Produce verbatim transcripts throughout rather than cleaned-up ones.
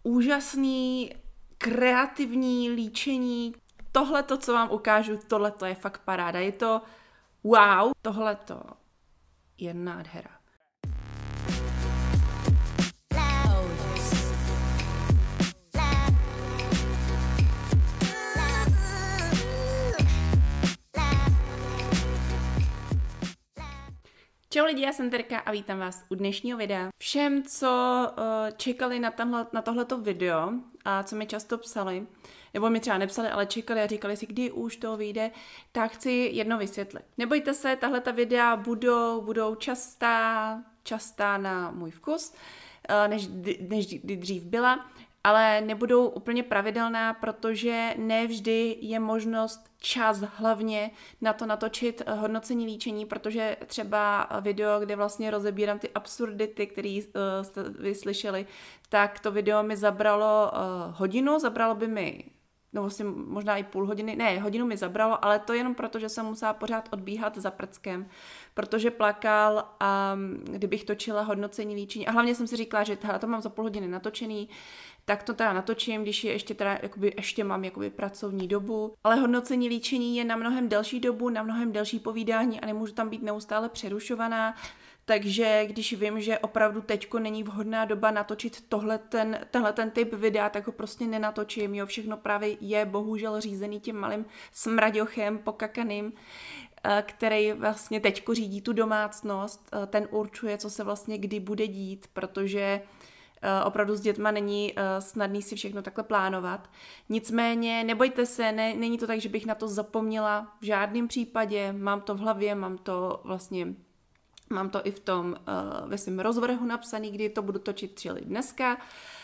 úžasný, kreativní líčení. Tohle, to, co vám ukážu, tohle to je fakt paráda. Je to wow, tohle to je nádhera. Čau lidi, já jsem Terka a vítám vás u dnešního videa. Všem, co uh, čekali na, tamhle, na tohleto video a co mi často psali, nebo mi třeba nepsali, ale čekali a říkali si, kdy už to vyjde, tak chci jedno vysvětlit. Nebojte se, tahle ta videa budou, budou častá, častá na můj vkus, uh, než, než kdy dřív byla, ale nebudou úplně pravidelná, protože nevždy je možnost čas hlavně na to natočit hodnocení líčení, protože třeba video, kde vlastně rozebírám ty absurdity, které uh, jste vy slyšeli, tak to video mi zabralo uh, hodinu, zabralo by mi no vlastně možná i půl hodiny, ne, hodinu mi zabralo, ale to jenom proto, že jsem musela pořád odbíhat za prckem, protože plakal a kdybych točila hodnocení líčení, a hlavně jsem si říkala, že to mám za půl hodiny natočený, tak to teda natočím, když je ještě teda, jakoby, ještě mám jakoby pracovní dobu, ale hodnocení líčení je na mnohem delší dobu, na mnohem delší povídání a nemůžu tam být neustále přerušovaná. Takže když vím, že opravdu teďko není vhodná doba natočit tohle ten, tenhle ten typ videa, tak ho prostě nenatočím. Jo, všechno právě je bohužel řízený tím malým smraďochem pokakaným, který vlastně teďko řídí tu domácnost. Ten určuje, co se vlastně kdy bude dít, protože opravdu s dětma není snadný si všechno takhle plánovat. Nicméně nebojte se, ne, není to tak, že bych na to zapomněla v žádném případě. Mám to v hlavě, mám to vlastně... Mám to i v tom uh, ve svém rozvrhu napsaný, kdy to budu točit čili dneska.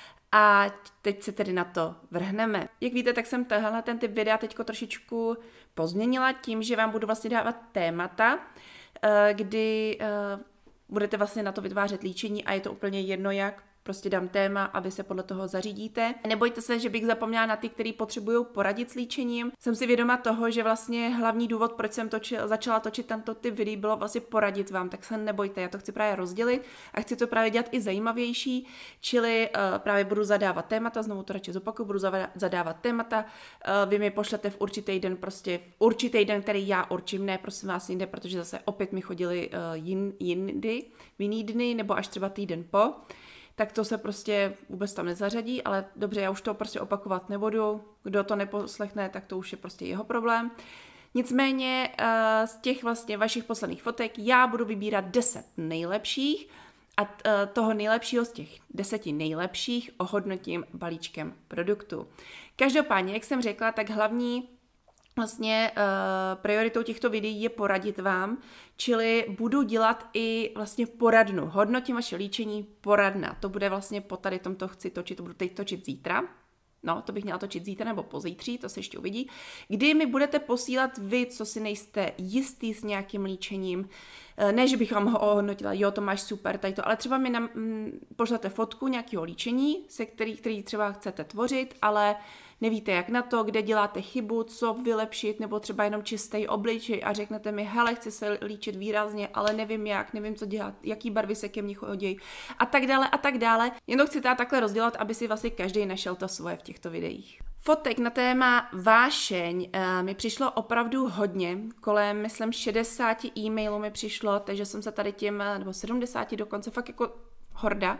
A teď se tedy na to vrhneme. Jak víte, tak jsem tenhle ten typ videa teďko trošičku pozměnila tím, že vám budu vlastně dávat témata, uh, kdy uh, budete vlastně na to vytvářet líčení a je to úplně jedno jak. Prostě dám téma a vy se podle toho zařídíte. Nebojte se, že bych zapomněla na ty, kteří potřebují poradit s líčením. Jsem si vědoma toho, že vlastně hlavní důvod, proč jsem točil, začala točit tento typ videí, bylo vlastně poradit vám, tak se nebojte, já to chci právě rozdělit a chci to právě dělat i zajímavější, čili uh, právě budu zadávat témata, znovu to radši zopakuju, budu zadávat témata, uh, vy mi pošlete v určitý den, prostě v určitý den, který já určím, ne prosím vás jinde, protože zase opět mi chodili uh, jin, jindy, v jiný dny, nebo až třeba týden po. Tak to se prostě vůbec tam nezařadí, ale dobře, já už to prostě opakovat nebudu. Kdo to neposlechne, tak to už je prostě jeho problém. Nicméně z těch vlastně vašich posledních fotek já budu vybírat deset nejlepších a toho nejlepšího z těch deseti nejlepších ohodnotím balíčkem produktu. Každopádně, jak jsem řekla, tak hlavní Vlastně uh, prioritou těchto videí je poradit vám, čili budu dělat i vlastně poradnu. Hodnotím vaše líčení, poradna. To bude vlastně po tady tomto chci točit, to budu teď točit zítra. No, to bych měla točit zítra nebo pozítří, to se ještě uvidí. Kdy mi budete posílat vy, co si nejste jistý s nějakým líčením. Ne, že bych vám ho ohodnotila, jo, to máš super, tady to, ale třeba mi nam, m, pošlete fotku nějakého líčení, se který, který třeba chcete tvořit, ale nevíte jak na to, kde děláte chybu, co vylepšit, nebo třeba jenom čistý obličej a řeknete mi, hele, chci se líčit výrazně, ale nevím jak, nevím co dělat, jaký barvy se ke mně chodí a tak dále a tak dále. Jen to chci teda takhle rozdělat, aby si vlastně každý našel to svoje v těchto videích. Fotek na téma vášeň uh, mi přišlo opravdu hodně, kolem, myslím, šedesát e-mailů mi přišlo, takže jsem se tady tím, nebo sedmdesát dokonce, fakt jako horda.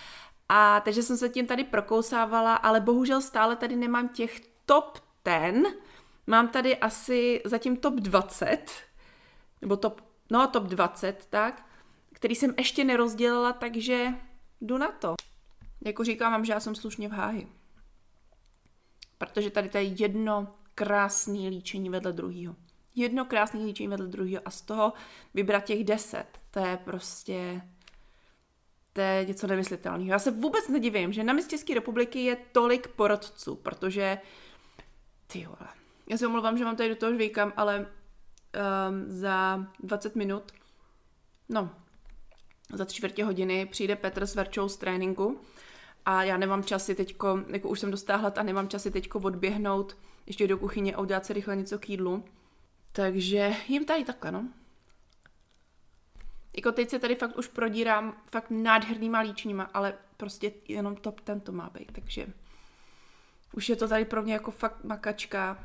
A takže jsem se tím tady prokousávala, ale bohužel stále tady nemám těch top deset, mám tady asi zatím top dvacet, nebo top, no top dvacet, tak, který jsem ještě nerozdělila, takže jdu na to. Jako říkám vám, že já jsem slušně v háji. Protože tady to je jedno krásné líčení vedle druhého. Jedno krásné líčení vedle druhého a z toho vybrat těch deset, to je prostě... To je něco nemyslitelného. Já se vůbec nedivím, že na místě České republiky je tolik porodců, protože ty vole, já se omlouvám, že vám tady do toho žvíkám, ale um, za dvacet minut, no, za tři čtvrtě hodiny přijde Petr s Verčou z tréninku a já nemám časy teďko, jako už jsem dostala hlad a nemám časy teďko odběhnout ještě do kuchyně a udělat si rychle něco k jídlu. Takže jim tady takhle, no. Jako teď se tady fakt už prodírám fakt nádhernýma líčeníma, ale prostě jenom top ten to má být, takže už je to tady pro mě jako fakt makačka,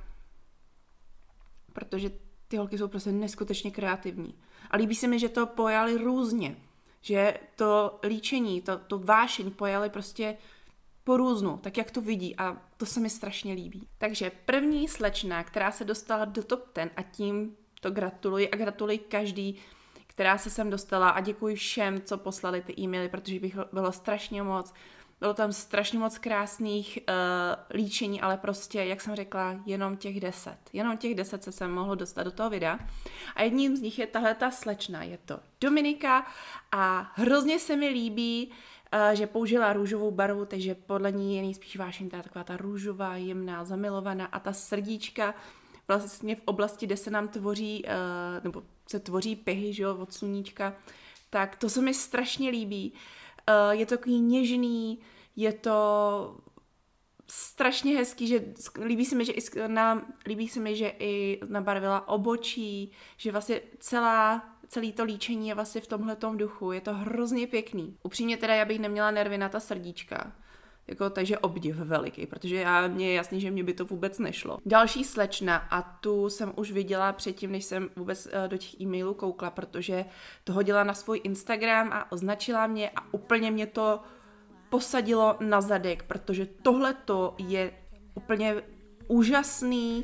protože ty holky jsou prostě neskutečně kreativní. A líbí se mi, že to pojali různě, že to líčení, to, to vášeň pojali prostě po různu, tak jak to vidí a to se mi strašně líbí. Takže první slečna, která se dostala do top ten a tím to gratuluji a gratuluji každý, která se sem dostala a děkuji všem, co poslali ty e-maily, protože bych bylo strašně moc, bylo tam strašně moc krásných uh, líčení, ale prostě, jak jsem řekla, jenom těch deset. Jenom těch deset se sem mohlo dostat do toho videa. A jedním z nich je tahle ta slečna, je to Dominika a hrozně se mi líbí, uh, že použila růžovou barvu, takže podle ní je nejspíš vášeň ta taková ta růžová, jemná, zamilovaná a ta srdíčka vlastně v oblasti, kde se nám tvoří, uh, nebo se tvoří pehy, že jo, od sluníčka, tak to se mi strašně líbí. Uh, je to takový něžný, je to strašně hezký, že líbí se mi, že i na, líbí se mi, že i nabarvila obočí, že vlastně celá, celý to líčení je vlastně v tomhletom duchu, je to hrozně pěkný. Upřímně teda já bych neměla nervy na ta srdíčka, jako, takže obdiv veliký, protože já, mně je jasný, že mě by to vůbec nešlo. Další slečna a tu jsem už viděla předtím, než jsem vůbec uh, do těch e-mailů koukla, protože to hodila na svůj Instagram a označila mě a úplně mě to posadilo na zadek, protože tohleto je úplně úžasný,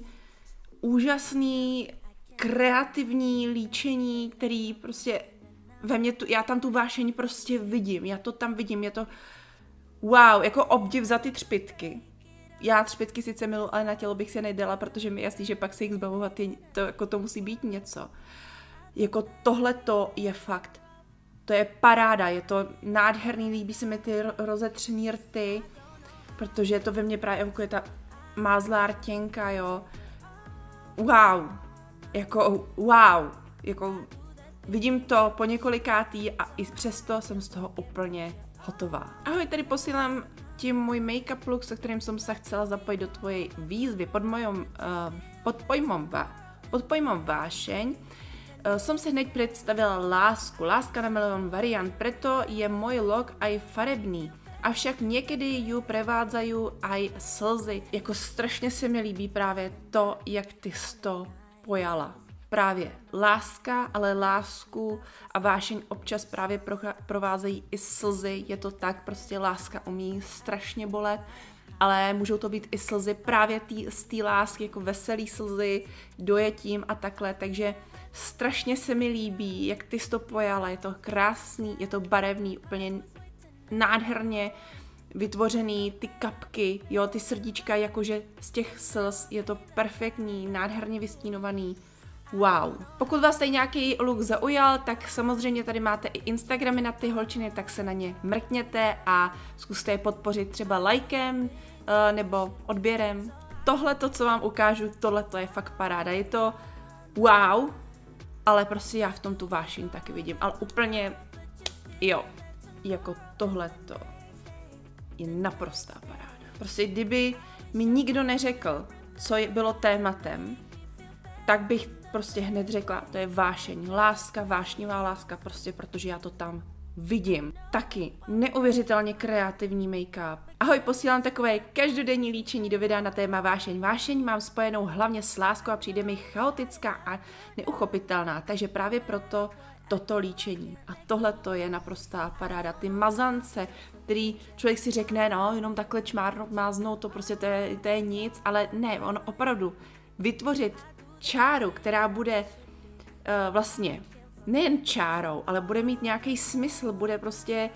úžasný, kreativní líčení, který prostě ve mně, tu, já tam tu vášeň prostě vidím, já to tam vidím, je to wow, jako obdiv za ty třpytky. Já třpytky sice milu, ale na tělo bych si nedala, protože mi je jasný, že pak se jich zbavovat, je, to, jako to musí být něco. Jako tohleto je fakt. To je paráda, je to nádherný, líbí se mi ty rozetřený rty, protože to ve mně právě evokuje ta mázlá rtěnka, jo. Wow, jako wow, jako vidím to po několikátý a i přesto jsem z toho úplně hotová. Ahoj, tady posílám ti můj make-up look, se kterým jsem se chcela zapojit do tvoje výzvy pod, mojom, uh, pod, pojmom, pod pojmom vášeň. Uh, som si hneď predstavila lásku, láska na milión variant, preto je môj look aj farebný. Avšak někdy ju prevádzajú aj slzy. Jako strašně se mi líbí právě to, jak ty jsi to pojala. Právě láska, ale lásku a vášeň občas právě provázejí i slzy, je to tak, prostě láska umí strašně bolet, ale můžou to být i slzy právě tý, z té lásky, jako veselý slzy, dojetím a takhle, takže strašně se mi líbí, jak ty jsi to pojala, je to krásný, je to barevný, úplně nádherně vytvořený, ty kapky, jo, ty srdíčka, jakože z těch slz, je to perfektní, nádherně vystínovaný. Wow. Pokud vás tady nějaký look zaujal, tak samozřejmě tady máte i Instagramy na ty holčiny, tak se na ně mrkněte a zkuste je podpořit třeba lajkem nebo odběrem. Tohle to, co vám ukážu, tohle to je fakt paráda. Je to wow, ale prostě já v tom tu vášeň taky vidím. Ale úplně, jo, jako tohle to je naprostá paráda. Prostě kdyby mi nikdo neřekl, co je, bylo tématem, tak bych prostě hned řekla, to je vášeň, láska, vášnivá láska, prostě protože já to tam vidím. Taky neuvěřitelně kreativní make-up. Ahoj, posílám takové každodenní líčení do videa na téma vášeň. Vášeň mám spojenou hlavně s láskou a přijde mi chaotická a neuchopitelná, takže právě proto toto líčení. A tohle to je naprostá paráda. Ty mazance, který člověk si řekne, no, jenom takhle čmárnout, máznout, to prostě to je, to je nic, ale ne, ono opravdu vytvořit čáru, která bude uh, vlastně nejen čárou, ale bude mít nějaký smysl, bude prostě,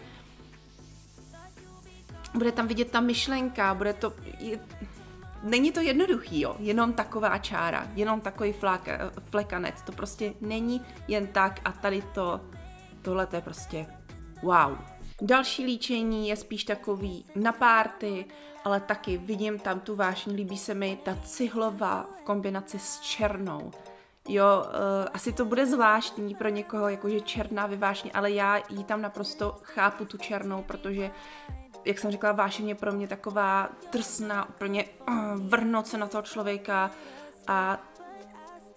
bude tam vidět ta myšlenka, bude to, je, není to jednoduchý, jo, jenom taková čára, jenom takový flak, flekanec, to prostě není jen tak a tady to, tohle to je prostě wow. Další líčení je spíš takový na párty, ale taky vidím tam tu vášň, líbí se mi ta cihlová v kombinaci s černou. Jo, uh, asi to bude zvláštní pro někoho, jakože černá vyvášně, ale já ji tam naprosto chápu tu černou, protože, jak jsem řekla, vášeň je pro mě taková drsná, úplně uh, vrhnout se na toho člověka a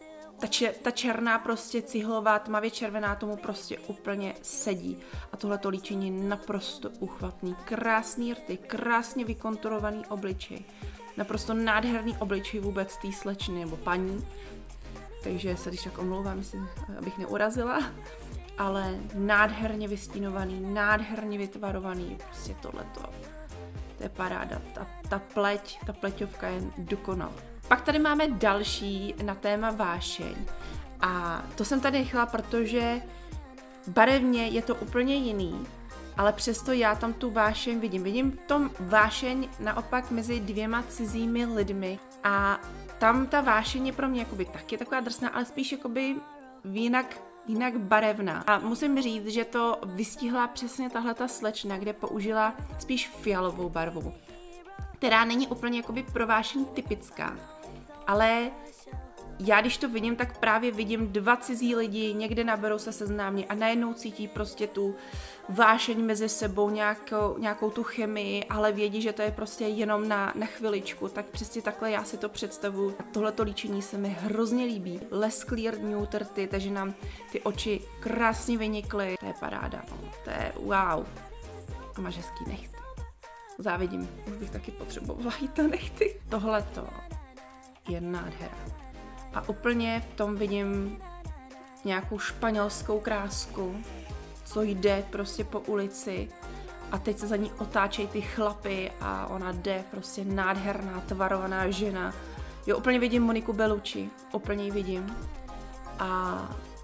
ta, če, ta černá prostě cihlová, tmavě červená tomu prostě úplně sedí. A tohleto líčení je naprosto uchvatný. Krásný rty, krásně vykonturovaný obličej. Naprosto nádherný obličej vůbec té slečny nebo paní. Takže se když tak omlouvám, myslím, abych neurazila. Ale nádherně vystínovaný, nádherně vytvarovaný, prostě tohleto. To je paráda. Ta, ta pleť, ta pleťovka je dokonalá. Pak tady máme další na téma vášeň. A to jsem tady nechala, protože barevně je to úplně jiný, ale přesto já tam tu vášeň vidím. Vidím v tom vášeň naopak mezi dvěma cizími lidmi a tam ta vášeň je pro mě jakoby taky taková drsná, ale spíš jakoby jinak, jinak barevná. A musím říct, že to vystihla přesně tahle ta slečna, kde použila spíš fialovou barvu, která není úplně jakoby pro vášeň typická, ale já když to vidím, tak právě vidím dva cizí lidi, někde naberou se seznámně a najednou cítí prostě tu vášeň mezi sebou, nějakou, nějakou tu chemii, ale vědí, že to je prostě jenom na, na chviličku, tak přesně takhle já si to představuji. A tohleto líčení se mi hrozně líbí. Les clear nude rty, takže nám ty oči krásně vynikly. To je paráda, no. To je wow. A máš hezký nechty. Závidím, už bych taky potřebovala jít na nechty. Tohleto je nádhera. A úplně v tom vidím nějakou španělskou krásku, co jde prostě po ulici a teď se za ní otáčejí ty chlapy a ona jde prostě nádherná, tvarovaná žena. Jo, úplně vidím Moniku Bellucci, úplně ji vidím. A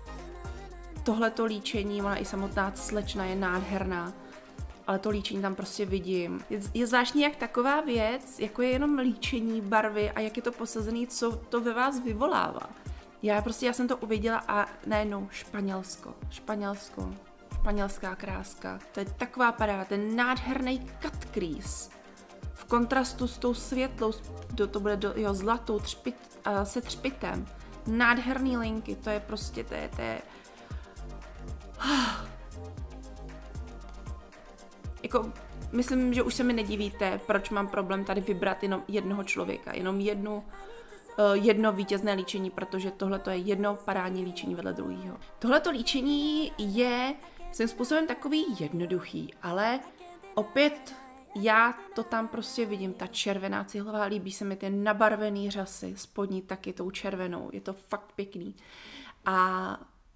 tohleto líčení, ona i samotná slečna je nádherná, ale to líčení tam prostě vidím. Je, je zvláštní, jak taková věc, jako je jenom líčení barvy a jak je to posazený, co to ve vás vyvolává. Já prostě, já jsem to uviděla a najednou Španělsko, Španělsko, španělská kráska. To je taková paráda, ten nádherný cut crease. V kontrastu s tou světlou, do, to bude do, jo, zlatou třpit, uh, se třpitem. Nádherný linky, to je prostě, to je, to je... Jako, myslím, že už se mi nedivíte, proč mám problém tady vybrat jenom jednoho člověka, jenom jednu, uh, jedno vítězné líčení, protože tohle je jedno parádní líčení vedle druhého. Tohleto líčení je svým způsobem takový jednoduchý, ale opět já to tam prostě vidím, ta červená cihlová, líbí se mi ty nabarvený řasy, spodní taky tou červenou, je to fakt pěkný. A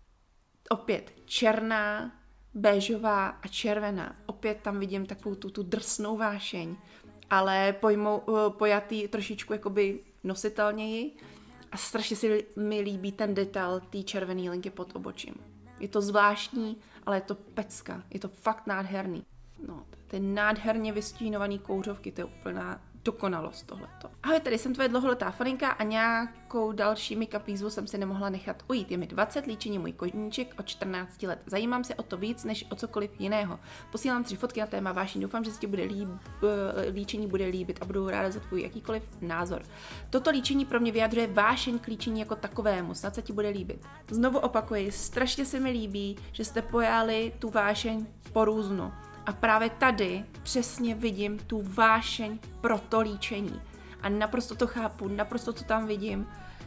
opět černá, béžová a červená. Opět tam vidím takovou tu, tu drsnou vášeň, ale pojmou, pojatý trošičku jakoby nositelněji a strašně si mi líbí ten detail té červené linky pod obočím. Je to zvláštní, ale je to pecka, je to fakt nádherný. No, ty nádherně vystínovaný kouřovky, to je úplná dokonalost tohleto. Ahoj, tady jsem tvoje dlouholetá faninka a nějakou další make-up výzvu jsem si nemohla nechat ujít. Je mi dvacet, líčení můj koníček od čtrnácti let. Zajímám se o to víc, než o cokoliv jiného. Posílám tři fotky na téma vášní, doufám, že se ti bude líb, líčení bude líbit a budu ráda za tvůj jakýkoliv názor. Toto líčení pro mě vyjadřuje vášeň k líčení jako takovému, snad se ti bude líbit. Znovu opakuji, strašně se mi líbí, že jste pojali tu vášeň po různu. A právě tady přesně vidím tu vášeň pro to líčení. A naprosto to chápu, naprosto to tam vidím.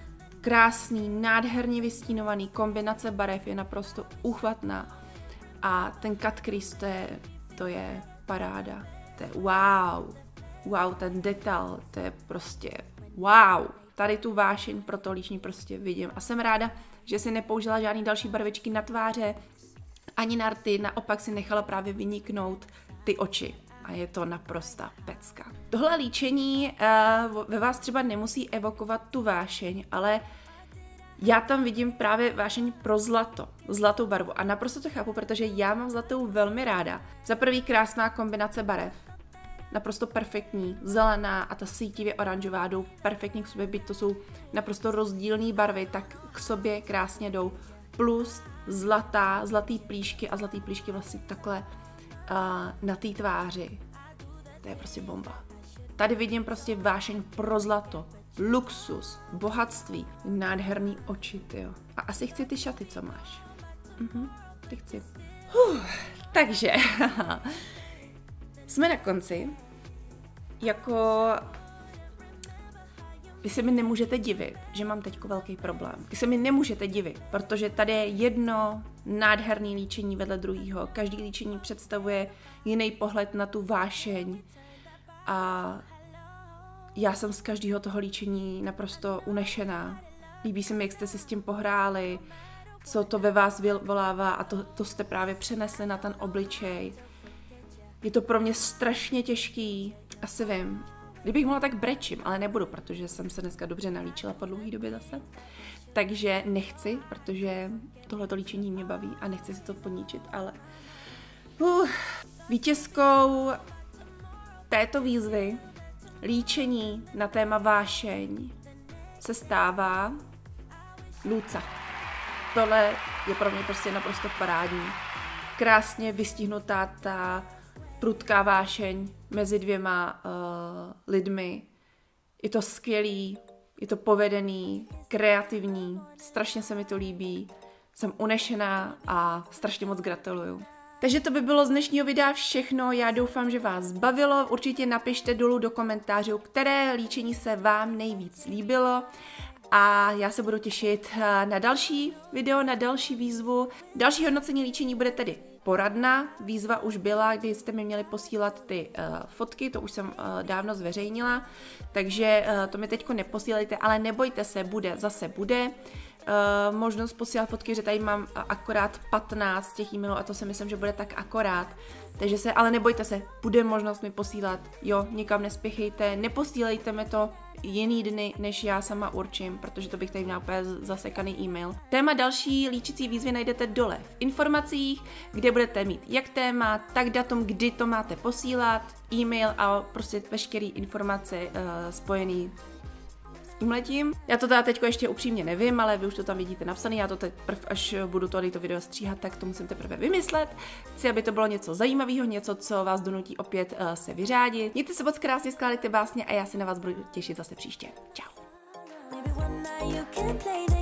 Krásný, nádherně vystínovaný, kombinace barev je naprosto úchvatná. A ten cut crease, to je, to je paráda. To je wow. Wow, ten detail, to je prostě wow. Tady tu vášeň pro to líčení prostě vidím. A jsem ráda, že si nepoužila žádný další barvičky na tváře, ani na rty, naopak si nechala právě vyniknout ty oči. A je to naprostá pecka. Tohle líčení uh, ve vás třeba nemusí evokovat tu vášeň, ale já tam vidím právě vášeň pro zlato, zlatou barvu. A naprosto to chápu, protože já mám zlatou velmi ráda. Za prvý krásná kombinace barev. Naprosto perfektní, zelená a ta sítivě oranžová jdou perfektně k sobě, byť to jsou naprosto rozdílné barvy, tak k sobě krásně jdou. Plus zlatá, zlatý plíšky a zlatý plíšky vlastně takhle uh, na té tváři. To je prostě bomba. Tady vidím prostě vášeň pro zlato, luxus, bohatství, nádherný oči, tyjo. A asi chci ty šaty, co máš. Mhm, ty chci. Huh, takže, jsme na konci. Jako vy se mi nemůžete divit, že mám teďko velký problém. Vy se mi nemůžete divit, protože tady je jedno nádherné líčení vedle druhého. Každý líčení představuje jiný pohled na tu vášeň a já jsem z každého toho líčení naprosto unešená. Líbí se mi, jak jste si s tím pohráli, co to ve vás vyvolává a to, to jste právě přenesli na ten obličej. Je to pro mě strašně těžký, asi vím. Kdybych mohla, tak brečím, ale nebudu, protože jsem se dneska dobře nalíčila po dlouhé době zase. Takže nechci, protože tohleto líčení mě baví a nechci si to podničit, ale... Uh, vítězkou této výzvy, líčení na téma vášeň, se stává Luca. Tohle je pro mě prostě naprosto parádní. Krásně vystihnutá ta prudká vášeň mezi dvěma uh, lidmi. Je to skvělý, je to povedený, kreativní, strašně se mi to líbí. Jsem unešená a strašně moc gratuluju. Takže to by bylo z dnešního videa všechno, já doufám, že vás bavilo, určitě napište dolů do komentářů, které líčení se vám nejvíc líbilo a já se budu těšit na další video, na další výzvu. Další hodnocení líčení bude tedy poradna, výzva už byla, kdy jste mi měli posílat ty uh, fotky, to už jsem uh, dávno zveřejnila, takže uh, to mi teďko neposílejte, ale nebojte se, bude, zase bude. Uh, možnost posílat fotky, že tady mám akorát patnáct těch e-mailů a to si myslím, že bude tak akorát. Takže se, ale nebojte se, bude možnost mi posílat, jo, nikam nespěchejte, neposílejte mi to jiný dny, než já sama určím, protože to bych tady měla úplně zasekaný e-mail. Téma další líčicí výzvy najdete dole v informacích, kde budete mít jak téma, tak datum, kdy to máte posílat, e-mail a prostě veškeré informace uh, spojené tímhletím. Já to teda teďko ještě upřímně nevím, ale vy už to tam vidíte napsané, já to teď prv, až budu tady to video stříhat, tak to musím teprve vymyslet. Chci, aby to bylo něco zajímavého, něco, co vás donutí opět uh, se vyřádit. Mějte se moc krásně, skládejte básně a já se na vás budu těšit zase příště. Čau.